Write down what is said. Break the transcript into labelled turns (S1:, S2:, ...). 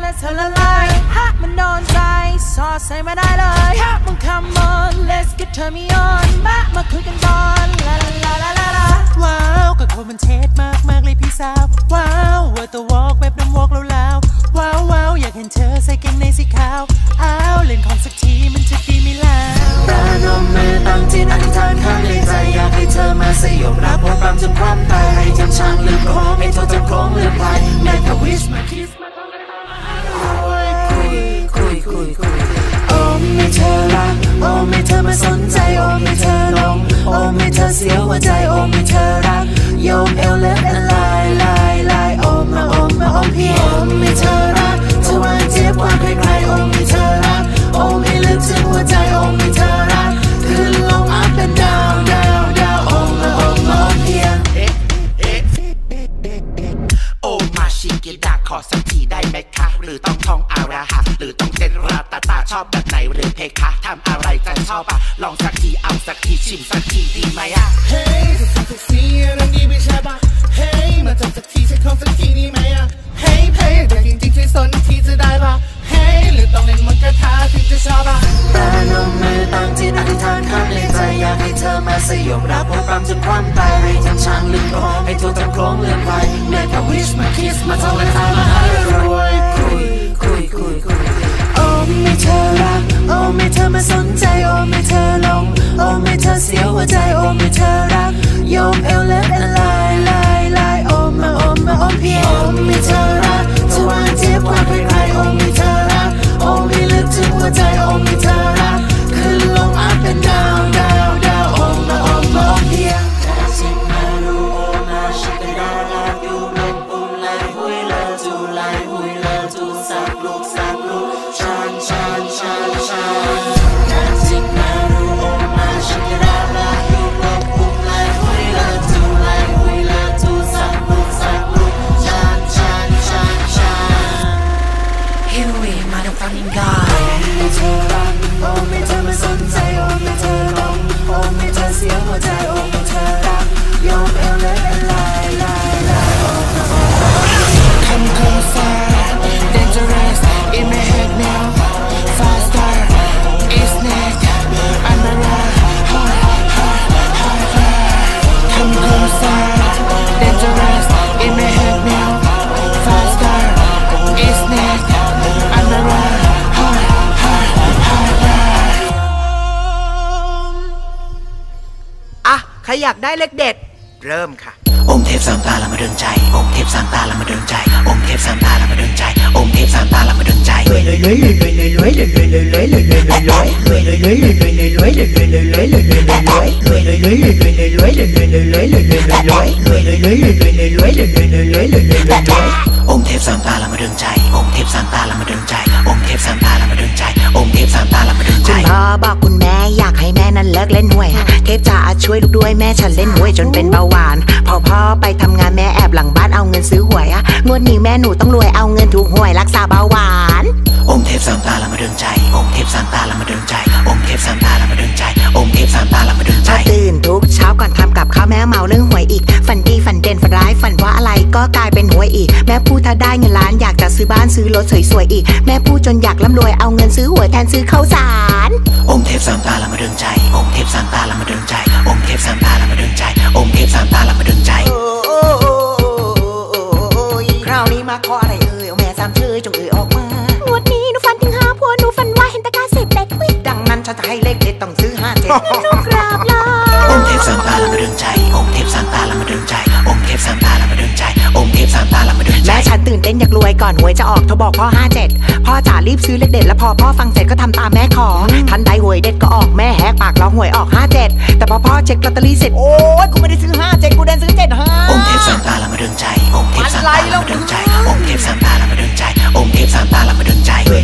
S1: เธอละลายมันโดนใจสอดใส่มาได้เลยมึง come on let's get turn me on มาคุยกันก่อนลาลาลาลาลาว้าวก็คนมันเทสมากเลยพี่สาวว้าวว่าตัววอล์กแบบน้ำวอล์กแล้วว้าวว้าวอยากเห็นเธอใส่กางเกงในสีขาวอ้าวเล่นของสักทีมันจะดีไม่แล้วประนมมือตั้งจิตอธิษฐานข้างในใจอยากให้เธอมาสยบรับผมปั๊มจนความตายให้จำช่างลืมโค้งให้โทษจำโค้งลืมไปแม้แต่วิชมาคิสมาต้องกันคุยโอ้ไม่เธอรักโอ้ไม่เธอมาสนใจโอ้ไม่เธอหลงโอ้ไม่เธอเสียหัวใจโอ้ไม่เธอรักโยมเอวเล็บและลายโอ้มาโอ้เพียงโอ้ไม่เธอรักเธอว่าเจ็บกว่าใครโอ้ไม่เธอรักโอ้ไม่ลึกถึงหัวใจโอ้ไม่เธอรักขึ้นลง up and down โอ้มาเพียง
S2: โอ้มาชิกิดาขอสักทีได้ไหมคะหรือต้องท่องอาราหะหรือต้องเต้นราตาตาชอบแบบไหนหรือเพคะทำอะไรจะชอบลองสักทีเอาสักทีชิมสักทีดีไหม
S3: เฮ้ยจะทำสักทีเรื่องนี้ไม่ใช่ปะเฮ้ยมาจับสักทีฉันขอสักทีดีไหมเฮ้ยแต่จริงๆช่วยสนทีจะได้ปะเฮ้ยหรือต้องเล่นมันกระทาถึงจะชอบ
S1: ประนมมือตั้งจิตอธิษฐานข้างในใจอยากให้เธอมาสยบรับผมปั๊มจนความตายให้จำช่างลืมโค้งให้โทษจำโค้งลืมไปแม้แต่วิชมาคิสมาท่องกันตามมาให้รวยคุยโอ้ไม่เธอรักโอ้ไม่เธอมาสนใจโอ้ไม่เธอหลงโอ้ไม่เธอเสียหัวใจโอ้ไม่เธอรักโยมเอวเล็บและลายโอ้มาเพียงโอ้ไม่เธอรักเธอว่าเจ็บกว่าใครโอ้ไม่เธอรักโอ้ไม่ลึกถึงหัวใจโอ้ไม่เธอรักขึ้นลง up and down โอ้มาเพียงสิ่งมาดูโอ้มาชิคดาลาดูลมปุ่มไล่หุยเลจูสักลูกชันสิ่งมาดูโอ้มาชิคดาลาดูลมปุ่มไล่หุยเลจูสักลูกชัน Here we motherfucking Godไม่เธอรักโอ้ไม่เธอมาสนใจโอ้ไม่เธอหลงโอ้ไม่เธอเสียหัวใจโอ้ไม่เธอรักโยมเอวเล็บและลายโอ้
S3: Come closer dangerous in my head now faster it's next I'm around Come closer dangerous in my head now faster it's next I'm around
S2: ใครอยากได้เลขเด็ดเริ่มค่ะ
S1: องค์เทพสามตาละมาดลใจองค์เทพสามตาละมาดลใจองค์เทพสามตาละมาดลใจองค์เทพสามตาละมาดลใจรวยองค์เทพสามตาละมาดลใจองค์เทพสามตาละมาดลใจองค์เทพสามตาละมาดลใจองค์เทพสามตาละมาดลใจคุณพ่อบอกคุณแม่อยากให้แม่นั้นเลิกเล่นหวยเทพจ๋าช่วยลูกด้วยแม่ฉันเล่นหวยจนเป็นเบาหวานพอพ่อไปทำงานแม่แอบหลังบ้านเอาเงินซื้อหวยงวดนี้แม่หนูต้องรวยเอาเงินถูกหวยรักษาเบาหวานองค์เทพสามตาละมาดลใจองค์เทพสามตาละมาดลใจองค์เทพสามตาละมาดลใจองค์เทพสามตาละมาดลใจตื่นทุกเช้าก่อนทำกับข้าวแม่เมาเรื่องหวยอีกฝันดีฝันเด่นฝันร้ายฝันว่าอะไรก็กลายเป็นหวยอีกแม่พูดถ้าได้เงินล้านอยากจะซื้อบ้านซื้อรถสวยๆอีกแม่พูดจนอยากร่ำรวยเอาเงินซื้อหวยแทนซื้อข้าวสารองค์เทพสามตาละมาดลใจองค์เทพสามตาละมาดลใจองค์เทพสามตาละมาดลใจองค์เทพสามตาละมาดลใจคราวนี้มาขออะไรเอาแม่สามเชยจงออกมางวดนี้หนูฝันถึง5ผัวหนูฝันว่าเห็นตะกร้าเสพเด็ดดังนั้นฉันจะให้เลขเด็ดต้องซื้อ5 7หนูกราบลาองค์เทพสามตาละมาดลใจองค์เทพสามตาละมาดลใจองค์เทพสามตาละมาดลใจองค์เทพสามตาละมาดลใจแม่ฉันตื่นเต้นอยากรวยก่อนหวยจะออกเธอบอกพ่อ57พ่อจ๋ารีบซื้อเลขเด็ดแล้วพอพ่อฟังเสร็จก็ทำตามแม่ขอทันใดหวยเด็ดก็ออกแม่แหกปากร้องหวยออก57แต่พอพ่อเช็คลอตเตอรี่เสร็จโอ๊ยกูไม่ได้ซื้อ57กูเดินซื้อ75องค์เทพสามตาละมาดลใจองค์เทพสามตาละมาดลใจองค์เทพสามตาละมาดลใจองค์เทพสามตาละมาดลใจรวย